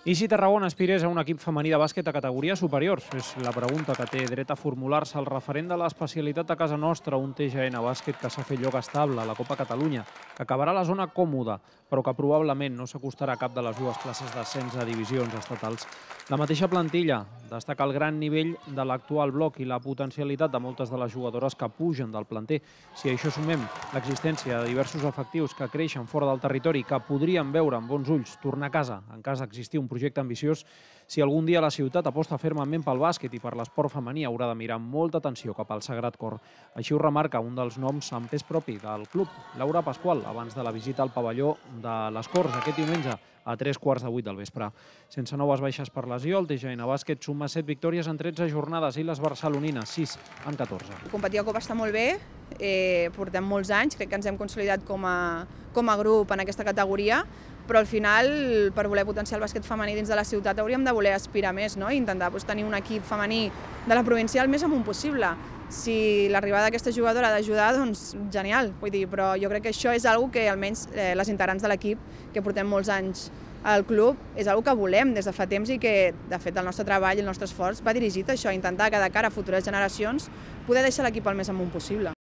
I si Tarragona aspirés a un equip femení de bàsquet a categories superiors? És la pregunta que té dret a formular-se el referent de l'especialitat a casa nostra, un TGN bàsquet que s'ha fet lloc estable a la Copa Catalunya, que acabarà a la zona còmoda, però que probablement no s'acostarà a cap de les dues places d'ascens a divisions estatals. La mateixa plantilla destaca el gran nivell de l'actual bloc i la potencialitat de moltes de les jugadores que pugen del planter. Si a això sumem l'existència de diversos efectius que creixen fora del territori, que podrien veure amb bons ulls tornar a casa en cas d'existir un projecte ambiciós, si algun dia la ciutat aposta fermament pel bàsquet i per l'esport femení, haurà de mirar amb molta atenció cap al Sagrat Cor. Així ho remarca un dels noms amb pes propi del club, Laura Pasqual, abans de la visita al pavelló de les Corts aquest diumenge a 3:15 del vespre. Sense noves baixes per lesió, el TGN Bàsquet suma 7 victòries en 13 jornades i les barcelonines 6 en 14. Competir a Copa està molt bé, portem molts anys, crec que ens hem consolidat com a grup en aquesta categoria, però al final, per voler potenciar el bàsquet femení dins de la ciutat, hauríem de voler aspirar més, no? I intentar tenir un equip femení de la provincial més amunt possible. Si l'arribada d'aquesta jugadora ha d'ajudar, doncs genial, vull dir, però jo crec que això és una cosa que almenys les integrants de l'equip, que portem molts anys al club, és una cosa que volem des de fa temps i que, de fet, el nostre treball i el nostre esforç va dirigit a això, a intentar que de cara a futures generacions poder deixar l'equip el més amunt possible.